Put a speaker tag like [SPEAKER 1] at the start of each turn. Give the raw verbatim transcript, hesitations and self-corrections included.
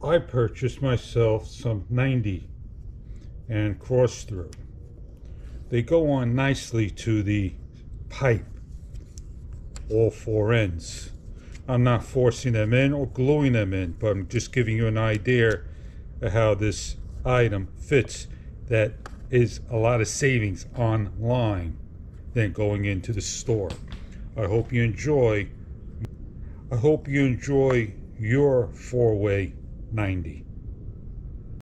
[SPEAKER 1] I purchased myself some ninety and cross through. They go on nicely to the pipe, all four ends. I'm not forcing them in or gluing them in, but I'm just giving you an idea of how this item fits. That is a lot of savings online than going into the store. I hope you enjoy I hope you enjoy your four-way ninety.